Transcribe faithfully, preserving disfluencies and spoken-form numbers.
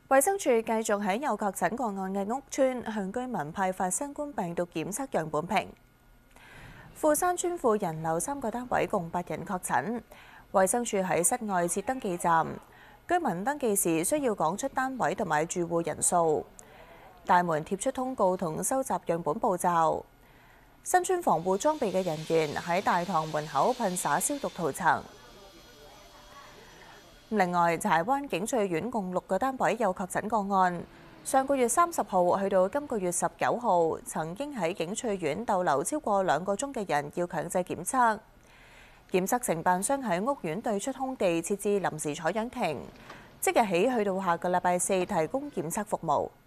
衛生署繼續喺有確診個案嘅屋邨向居民派發新冠病毒檢測樣本瓶。富山邨富人樓三個單位共八人確診，衛生署喺室外設登記站，居民登記時需要講出單位同埋住戶人數，大門貼出通告同收集樣本步驟。身穿防護裝備嘅人員喺大堂門口噴灑消毒塗層。另外，柴灣景翠苑共六個單位有確診個案。上個月三十號去到今個月十九號，曾經喺景翠苑逗留超過兩個鐘嘅人要強制檢測。檢測承辦商喺屋苑對出空地設置臨時採樣亭，即日起去到下個禮拜四提供檢測服務。